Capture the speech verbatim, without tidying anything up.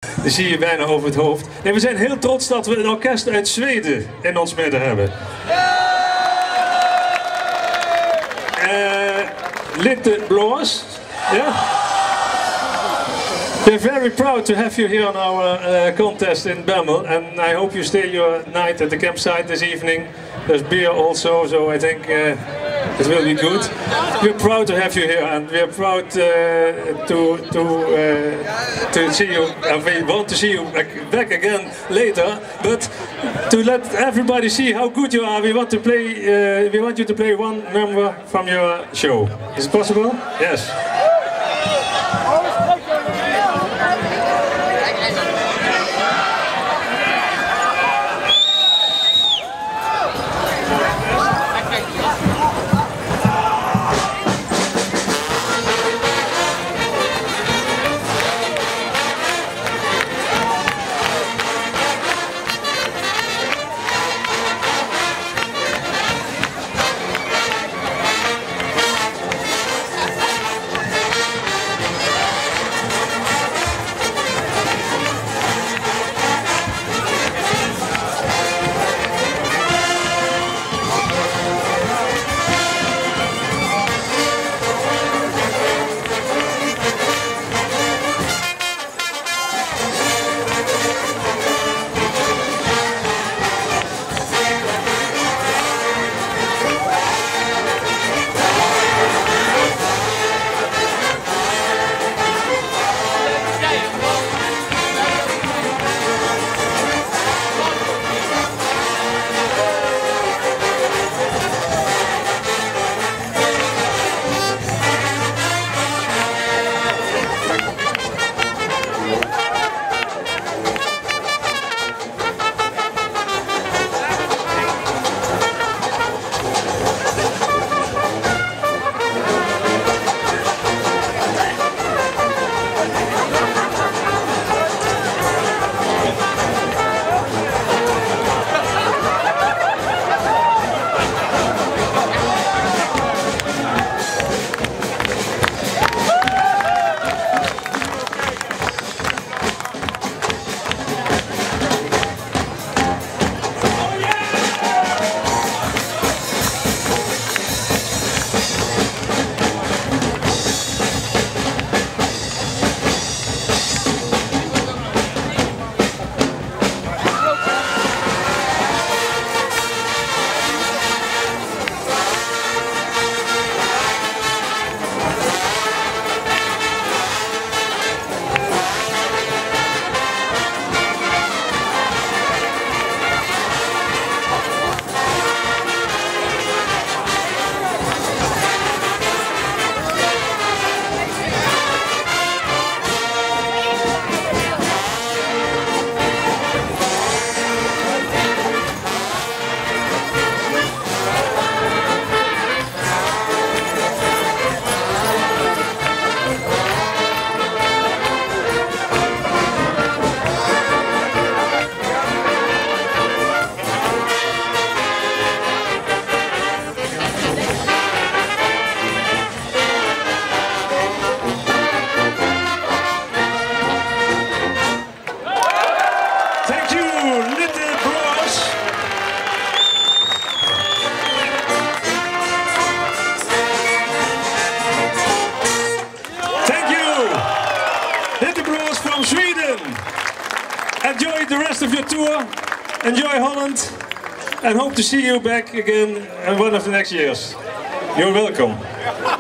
Die zie je bijna over het hoofd. Nee, we zijn heel trots dat we een orkest uit Zweden in ons midden hebben. Uh, Litte Blås. Yeah? We're very proud to have you here on our uh, contest in Bemmel, and I hope you stay your night at the campsite this evening. There's beer also, so I think uh, it will be good. We're proud to have you here, and we're proud uh, to to uh, to see you. And we want to see you back, back again later. But to let everybody see how good you are, we want to play. Uh, we want you to play one number from your show. Is it possible? Yes. Enjoy the rest of your tour, enjoy Holland, and hope to see you back again in one of the next years. You're welcome.